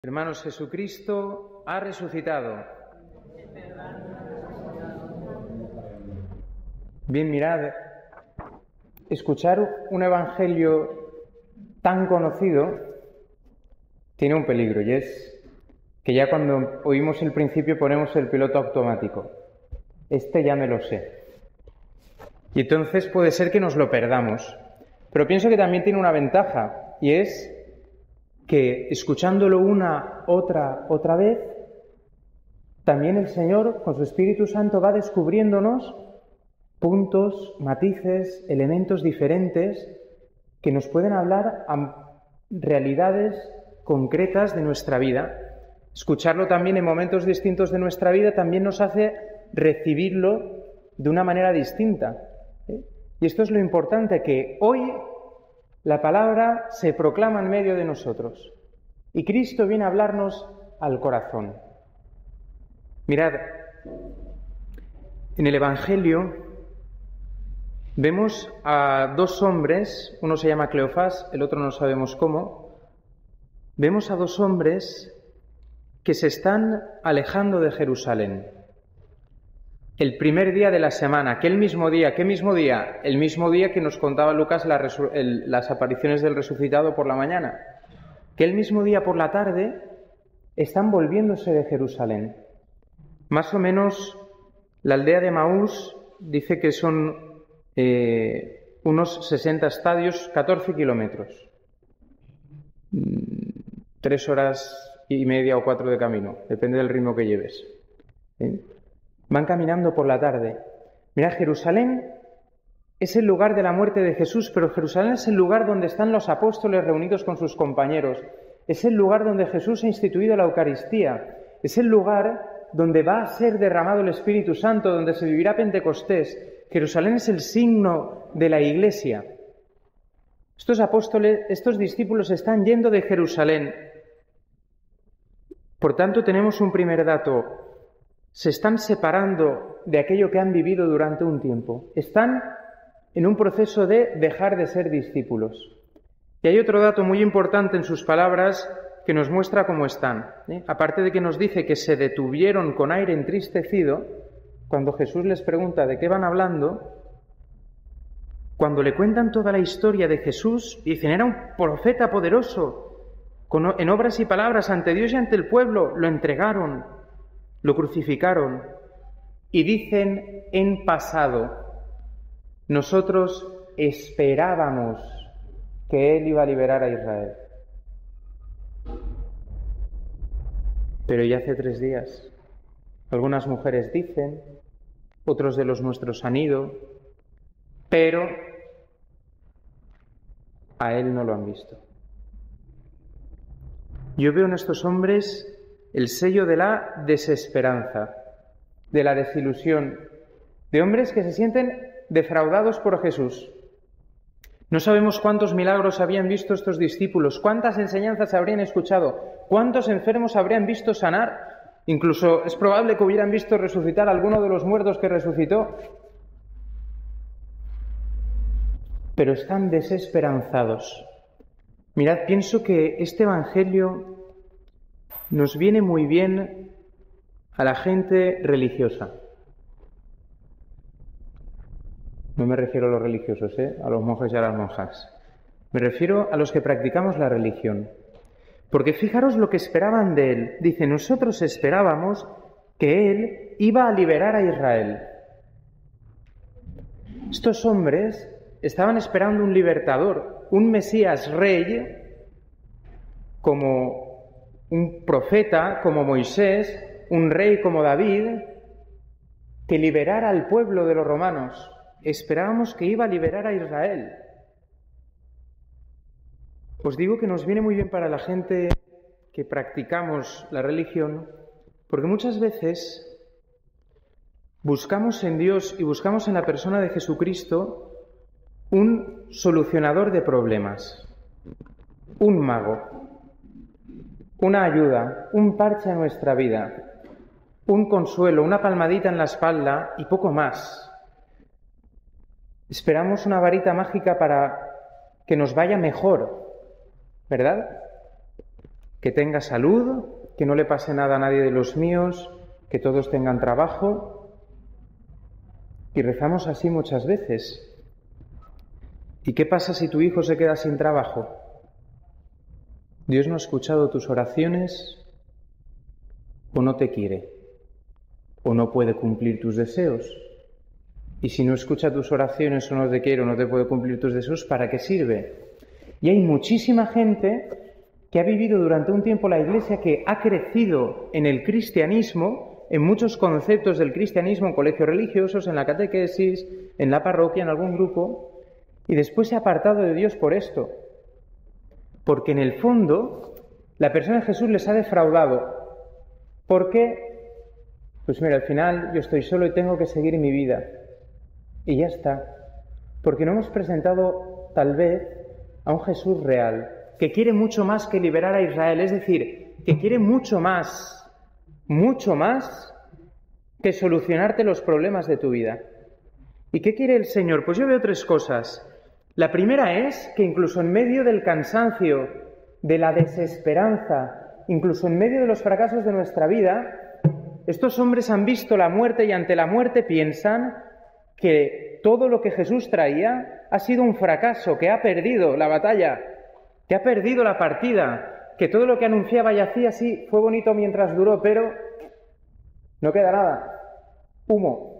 Hermanos, Jesucristo ha resucitado. Bien, mirad, escuchar un evangelio tan conocido tiene un peligro, y es que ya cuando oímos el principio ponemos el piloto automático. Este ya me lo sé. Y entonces puede ser que nos lo perdamos. Pero pienso que también tiene una ventaja, y es que escuchándolo otra vez, también el Señor, con su Espíritu Santo, va descubriéndonos puntos, matices, elementos diferentes que nos pueden hablar a realidades concretas de nuestra vida. Escucharlo también en momentos distintos de nuestra vida también nos hace recibirlo de una manera distinta. Y esto es lo importante, que hoy la palabra se proclama en medio de nosotros y Cristo viene a hablarnos al corazón. Mirad, en el Evangelio vemos a dos hombres, uno se llama Cleofás, el otro no sabemos cómo. Vemos a dos hombres que se están alejando de Jerusalén. El primer día de la semana, ¿qué mismo día? El mismo día que nos contaba Lucas las apariciones del resucitado por la mañana. Que el mismo día por la tarde están volviéndose de Jerusalén. Más o menos la aldea de Maús dice que son unos 60 estadios, 14 kilómetros. 3 horas y media o 4 de camino, depende del ritmo que lleves. Van caminando por la tarde. Mira, Jerusalén es el lugar de la muerte de Jesús, pero Jerusalén es el lugar donde están los apóstoles reunidos con sus compañeros. Es el lugar donde Jesús ha instituido la Eucaristía. Es el lugar donde va a ser derramado el Espíritu Santo, donde se vivirá Pentecostés. Jerusalén es el signo de la Iglesia. Estos apóstoles, estos discípulos están yendo de Jerusalén. Por tanto, tenemos un primer dato. Se están separando de aquello que han vivido durante un tiempo. Están en un proceso de dejar de ser discípulos. Y hay otro dato muy importante en sus palabras que nos muestra cómo están. Aparte de que nos dice que se detuvieron con aire entristecido, cuando Jesús les pregunta de qué van hablando, cuando le cuentan toda la historia de Jesús, dicen, era un profeta poderoso, en obras y palabras ante Dios y ante el pueblo, lo entregaron, lo crucificaron, y dicen en pasado, nosotros esperábamos que Él iba a liberar a Israel. Pero ya hace 3 días. Algunas mujeres dicen, otros de los nuestros han ido, pero a Él no lo han visto. Yo veo en estos hombres el sello de la desesperanza, de la desilusión, de hombres que se sienten defraudados por Jesús. No sabemos cuántos milagros habían visto estos discípulos, cuántas enseñanzas habrían escuchado, cuántos enfermos habrían visto sanar. Incluso es probable que hubieran visto resucitar a alguno de los muertos que resucitó. Pero están desesperanzados. Mirad, pienso que este Evangelio nos viene muy bien a la gente religiosa. No me refiero a los religiosos, a los monjes y a las monjas. Me refiero a los que practicamos la religión. Porque fijaros lo que esperaban de Él. Dice, nosotros esperábamos que Él iba a liberar a Israel. Estos hombres estaban esperando un libertador, un Mesías rey, como un profeta como Moisés, un rey como David, que liberara al pueblo de los romanos. Esperábamos que iba a liberar a Israel. Os digo que nos viene muy bien para la gente que practicamos la religión, porque muchas veces buscamos en Dios y buscamos en la persona de Jesucristo un solucionador de problemas, un mago, una ayuda, un parche a nuestra vida, un consuelo, una palmadita en la espalda y poco más. Esperamos una varita mágica para que nos vaya mejor, ¿verdad? que tenga salud, que no le pase nada a nadie de los míos, que todos tengan trabajo. Y rezamos así muchas veces. ¿Y qué pasa si tu hijo se queda sin trabajo? ¿Dios no ha escuchado tus oraciones? ¿O no te quiere? ¿O no puede cumplir tus deseos? Y si no escucha tus oraciones o no te quiere o no te puede cumplir tus deseos, ¿para qué sirve? Y hay muchísima gente que ha vivido durante un tiempo la Iglesia, que ha crecido en el cristianismo, en muchos conceptos del cristianismo, en colegios religiosos, en la catequesis, en la parroquia, en algún grupo, y después se ha apartado de Dios por esto. Porque en el fondo, la persona de Jesús les ha defraudado. ¿Por qué? Pues mira, al final yo estoy solo y tengo que seguir mi vida. Y ya está. Porque no hemos presentado, tal vez, a un Jesús real, que quiere mucho más que liberar a Israel. Es decir, que quiere mucho más que solucionarte los problemas de tu vida. ¿Y qué quiere el Señor? Pues yo veo tres cosas. La primera es que incluso en medio del cansancio, de la desesperanza, incluso en medio de los fracasos de nuestra vida, estos hombres han visto la muerte y ante la muerte piensan que todo lo que Jesús traía ha sido un fracaso, que ha perdido la batalla, que ha perdido la partida, que todo lo que anunciaba y hacía sí fue bonito mientras duró, pero no queda nada, humo.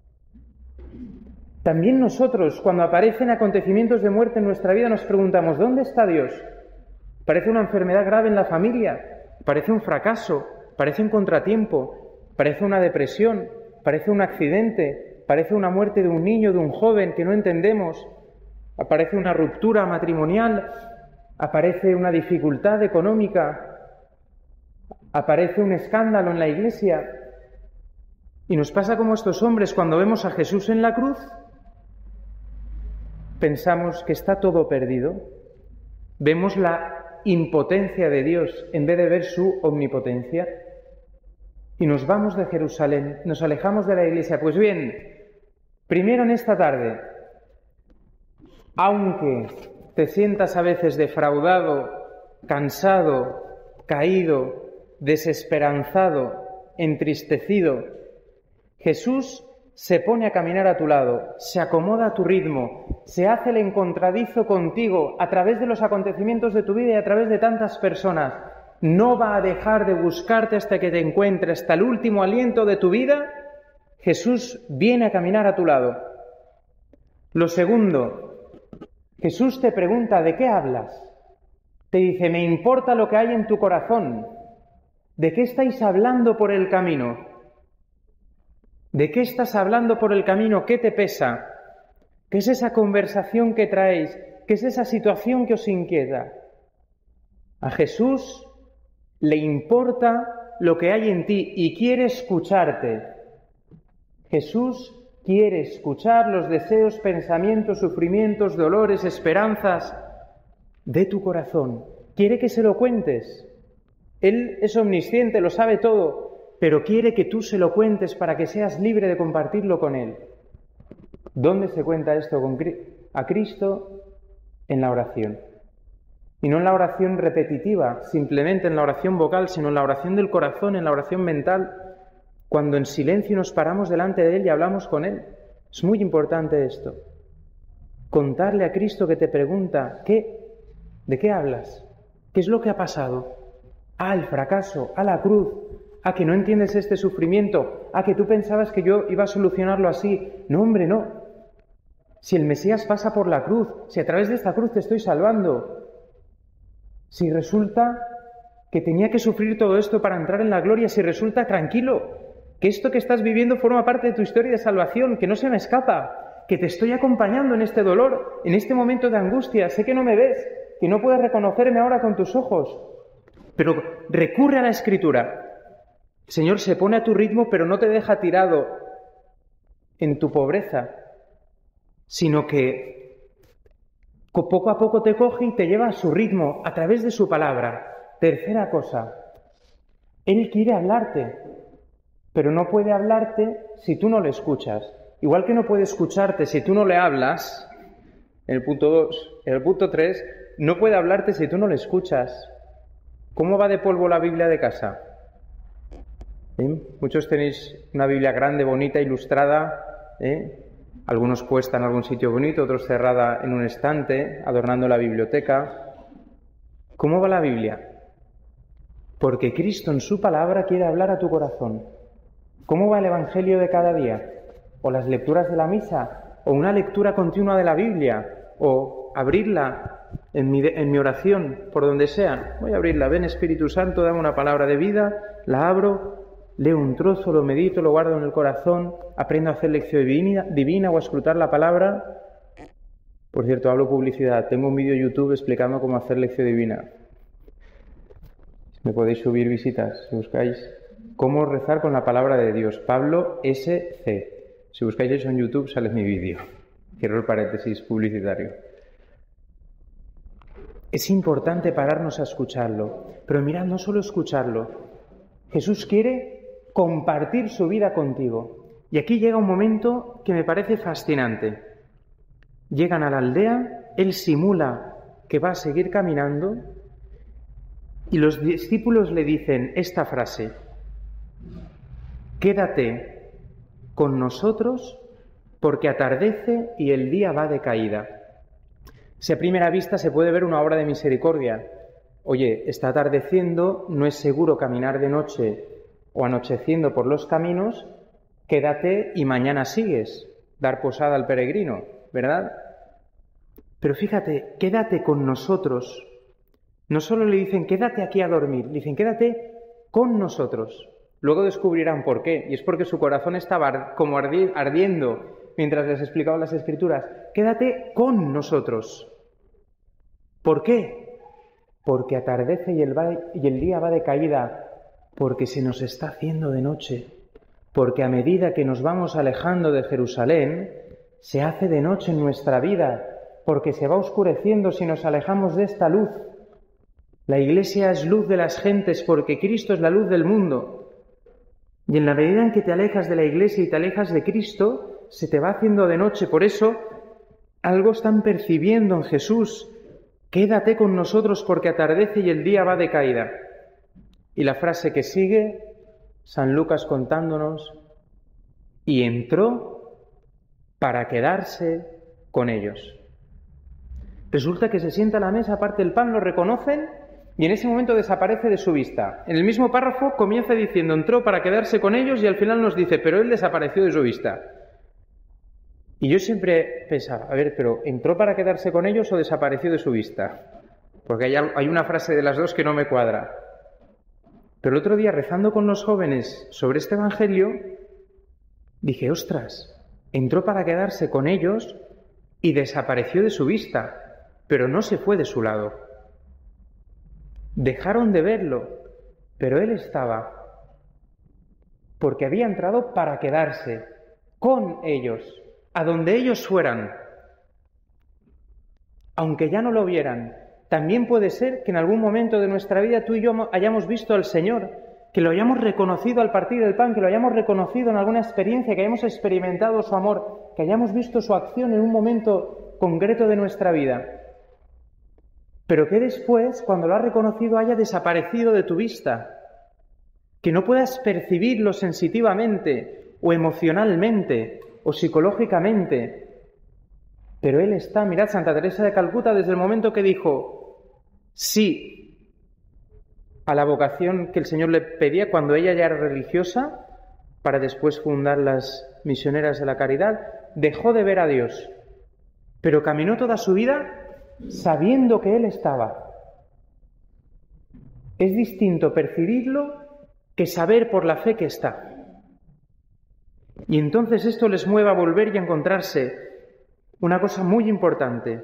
También nosotros, cuando aparecen acontecimientos de muerte en nuestra vida, nos preguntamos, ¿dónde está Dios? Parece una enfermedad grave en la familia, parece un fracaso, parece un contratiempo, parece una depresión, parece un accidente, parece una muerte de un niño, de un joven que no entendemos, aparece una ruptura matrimonial, aparece una dificultad económica, aparece un escándalo en la iglesia. Y nos pasa como estos hombres cuando vemos a Jesús en la cruz, pensamos que está todo perdido, vemos la impotencia de Dios en vez de ver su omnipotencia y nos vamos de Jerusalén, nos alejamos de la iglesia. Pues bien, primero en esta tarde, aunque te sientas a veces defraudado, cansado, caído, desesperanzado, entristecido, Jesús se pone a caminar a tu lado, se acomoda a tu ritmo, se hace el encontradizo contigo a través de los acontecimientos de tu vida y a través de tantas personas. No va a dejar de buscarte hasta que te encuentre, hasta el último aliento de tu vida. Jesús viene a caminar a tu lado. Lo segundo, Jesús te pregunta, ¿de qué hablas? Te dice, me importa lo que hay en tu corazón. ¿De qué estáis hablando por el camino? ¿De qué estás hablando por el camino? ¿Qué te pesa? ¿Qué es esa conversación que traéis? ¿Qué es esa situación que os inquieta? A Jesús le importa lo que hay en ti y quiere escucharte. Jesús quiere escuchar los deseos, pensamientos, sufrimientos, dolores, esperanzas de tu corazón. Quiere que se lo cuentes. Él es omnisciente, lo sabe todo, pero quiere que tú se lo cuentes para que seas libre de compartirlo con Él. ¿Dónde se cuenta esto a Cristo? En la oración. Y no en la oración repetitiva, simplemente en la oración vocal, sino en la oración del corazón, en la oración mental, cuando en silencio nos paramos delante de Él y hablamos con Él. Es muy importante esto. Contarle a Cristo que te pregunta, ¿de qué hablas? ¿Qué es lo que ha pasado? El fracaso, la cruz, que no entiendes este sufrimiento, que tú pensabas que yo iba a solucionarlo así. No, hombre, no. Si el Mesías pasa por la cruz, si a través de esta cruz te estoy salvando, si resulta que tenía que sufrir todo esto para entrar en la gloria, si resulta, tranquilo, que esto que estás viviendo forma parte de tu historia de salvación, que no se me escapa, que te estoy acompañando en este dolor, en este momento de angustia. Sé que no me ves, que no puedes reconocerme ahora con tus ojos, pero recurre a la Escritura. El Señor se pone a tu ritmo, pero no te deja tirado en tu pobreza, sino que poco a poco te coge y te lleva a su ritmo, a través de su palabra. Tercera cosa, Él quiere hablarte, pero no puede hablarte si tú no le escuchas. Igual que no puede escucharte si tú no le hablas, en el punto 2, en el punto 3, no puede hablarte si tú no le escuchas. ¿Cómo va de polvo la Biblia de casa? ¿Sí? Muchos tenéis una Biblia grande, bonita, ilustrada, algunos puesta en algún sitio bonito, otros cerrada en un estante, adornando la biblioteca. ¿Cómo va la Biblia? Porque Cristo en su palabra quiere hablar a tu corazón. ¿Cómo va el Evangelio de cada día? ¿O las lecturas de la misa? ¿O una lectura continua de la Biblia? ¿O abrirla en mi oración, por donde sea? Voy a abrirla. Ven, Espíritu Santo, dame una palabra de vida, la abro, leo un trozo, lo medito, lo guardo en el corazón, aprendo a hacer lección divina o a escrutar la palabra. Por cierto, hablo publicidad. Tengo un vídeo en YouTube explicando cómo hacer lección divina. Me podéis subir visitas si buscáis cómo rezar con la palabra de Dios. Pablo S.C. Si buscáis eso en YouTube sale mi vídeo. Cierro el paréntesis publicitario. Es importante pararnos a escucharlo. Pero mirad, no solo escucharlo. Jesús quiere compartir su vida contigo. Y aquí llega un momento que me parece fascinante. Llegan a la aldea, él simula que va a seguir caminando y los discípulos le dicen esta frase: quédate con nosotros porque atardece y el día va de caída. Si a primera vista se puede ver una obra de misericordia. Oye, está atardeciendo, no es seguro caminar de noche o anocheciendo por los caminos, quédate y mañana sigues, dar posada al peregrino, ¿verdad? Pero fíjate, quédate con nosotros. No solo le dicen quédate aquí a dormir, le dicen quédate con nosotros. Luego descubrirán por qué, y es porque su corazón estaba como ardiendo mientras les explicaba las Escrituras. Quédate con nosotros. ¿Por qué? Porque atardece y el día va de caída, porque se nos está haciendo de noche, porque a medida que nos vamos alejando de Jerusalén, se hace de noche en nuestra vida, porque se va oscureciendo si nos alejamos de esta luz. La Iglesia es luz de las gentes porque Cristo es la luz del mundo. Y en la medida en que te alejas de la Iglesia y te alejas de Cristo, se te va haciendo de noche. Por eso, algo están percibiendo en Jesús. Quédate con nosotros porque atardece y el día va de caída. Y la frase que sigue, San Lucas contándonos, y entró para quedarse con ellos. Resulta que se sienta a la mesa, parte el pan, lo reconocen y en ese momento desaparece de su vista. En el mismo párrafo comienza diciendo, entró para quedarse con ellos y al final nos dice, pero él desapareció de su vista. Y yo siempre pensaba, a ver, pero ¿entró para quedarse con ellos o desapareció de su vista? Porque hay una frase de las dos que no me cuadra. Pero el otro día, rezando con los jóvenes sobre este Evangelio, dije, ostras, entró para quedarse con ellos y desapareció de su vista, pero no se fue de su lado. Dejaron de verlo, pero él estaba, porque había entrado para quedarse con ellos, a donde ellos fueran. Aunque ya no lo vieran, también puede ser que en algún momento de nuestra vida tú y yo hayamos visto al Señor, que lo hayamos reconocido al partir del pan, que lo hayamos reconocido en alguna experiencia, que hayamos experimentado su amor, que hayamos visto su acción en un momento concreto de nuestra vida. Pero que después, cuando lo has reconocido, haya desaparecido de tu vista, que no puedas percibirlo sensitivamente o emocionalmente o psicológicamente. Pero Él está, mirad, Santa Teresa de Calcuta, desde el momento que dijo sí a la vocación que el Señor le pedía cuando ella ya era religiosa, para después fundar las Misioneras de la Caridad, dejó de ver a Dios, pero caminó toda su vida sabiendo que Él estaba. Es distinto percibirlo que saber por la fe que está. Y entonces esto les mueve a volver y a encontrarse una cosa muy importante.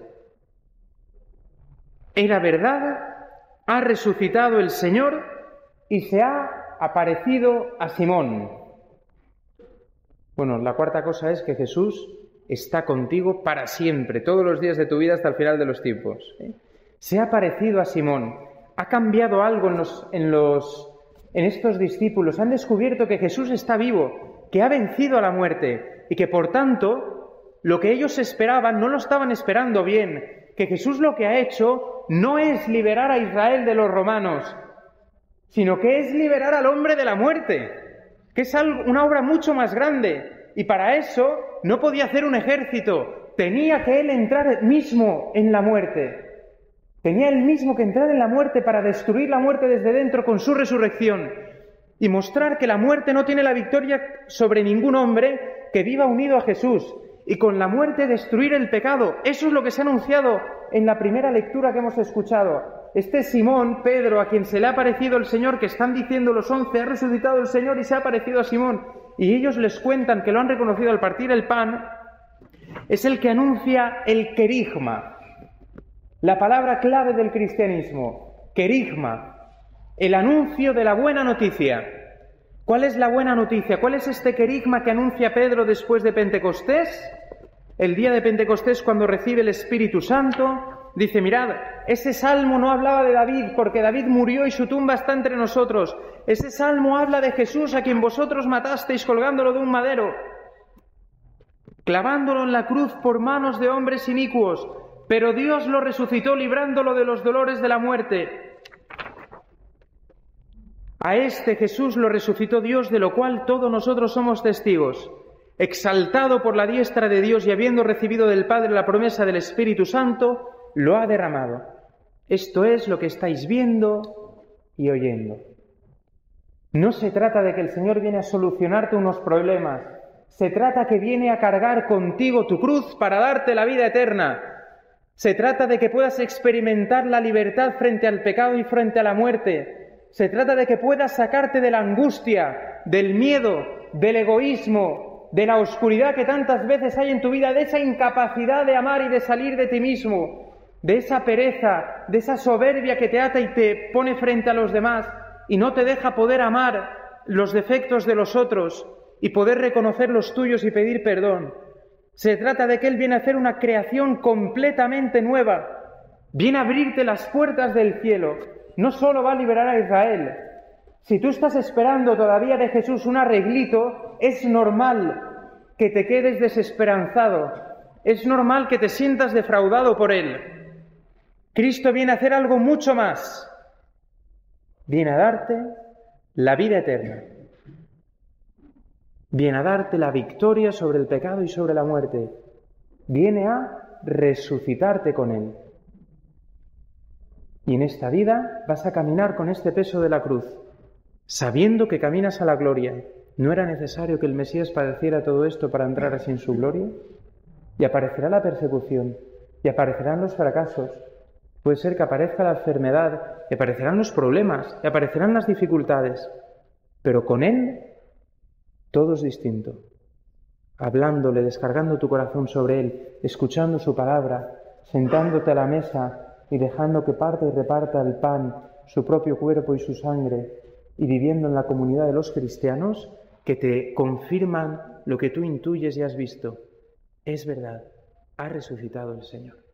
Era verdad, ha resucitado el Señor y se ha aparecido a Simón. Bueno, la cuarta cosa es que Jesús está contigo para siempre, todos los días de tu vida hasta el final de los tiempos. Se ha aparecido a Simón, ha cambiado algo en estos discípulos, han descubierto que Jesús está vivo, que ha vencido a la muerte y que por tanto lo que ellos esperaban no lo estaban esperando bien, que Jesús lo que ha hecho no es liberar a Israel de los romanos, sino que es liberar al hombre de la muerte, que es una obra mucho más grande. Y para eso no podía hacer un ejército, tenía que él entrar mismo en la muerte. Tenía él mismo que entrar en la muerte para destruir la muerte desde dentro con su resurrección y mostrar que la muerte no tiene la victoria sobre ningún hombre que viva unido a Jesús, y con la muerte destruir el pecado. Eso es lo que se ha anunciado en la primera lectura que hemos escuchado. Este Simón, Pedro, a quien se le ha aparecido el Señor, que están diciendo los 11, ha resucitado el Señor y se ha aparecido a Simón, y ellos les cuentan que lo han reconocido al partir el pan, es el que anuncia el querigma, la palabra clave del cristianismo, querigma, el anuncio de la buena noticia. ¿Cuál es la buena noticia? ¿Cuál es este querigma que anuncia Pedro después de Pentecostés? El día de Pentecostés, cuando recibe el Espíritu Santo, dice, mirad, ese salmo no hablaba de David, porque David murió y su tumba está entre nosotros. Ese salmo habla de Jesús, a quien vosotros matasteis colgándolo de un madero, clavándolo en la cruz por manos de hombres inicuos, pero Dios lo resucitó librándolo de los dolores de la muerte. A este Jesús lo resucitó Dios, de lo cual todos nosotros somos testigos. Exaltado por la diestra de Dios y habiendo recibido del Padre la promesa del Espíritu Santo, lo ha derramado. Esto es lo que estáis viendo y oyendo. No se trata de que el Señor viene a solucionarte unos problemas. Se trata que viene a cargar contigo tu cruz para darte la vida eterna. Se trata de que puedas experimentar la libertad frente al pecado y frente a la muerte. Se trata de que puedas sacarte de la angustia, del miedo, del egoísmo, de la oscuridad que tantas veces hay en tu vida, de esa incapacidad de amar y de salir de ti mismo, de esa pereza, de esa soberbia que te ata y te pone frente a los demás y no te deja poder amar los defectos de los otros y poder reconocer los tuyos y pedir perdón. Se trata de que Él viene a hacer una creación completamente nueva, viene a abrirte las puertas del cielo. No solo va a liberar a Israel. Si tú estás esperando todavía de Jesús un arreglito, es normal que te quedes desesperanzado. Es normal que te sientas defraudado por Él. Cristo viene a hacer algo mucho más. Viene a darte la vida eterna. Viene a darte la victoria sobre el pecado y sobre la muerte. Viene a resucitarte con Él. Y en esta vida vas a caminar con este peso de la cruz, sabiendo que caminas a la gloria. ¿No era necesario que el Mesías padeciera todo esto para entrar así en su gloria? Y aparecerá la persecución, y aparecerán los fracasos. Puede ser que aparezca la enfermedad, y aparecerán los problemas, y aparecerán las dificultades. Pero con Él todo es distinto. Hablándole, descargando tu corazón sobre Él, escuchando su palabra, sentándote a la mesa y dejando que parta y reparta el pan, su propio cuerpo y su sangre, y viviendo en la comunidad de los cristianos, que te confirman lo que tú intuyes y has visto. Es verdad, ha resucitado el Señor.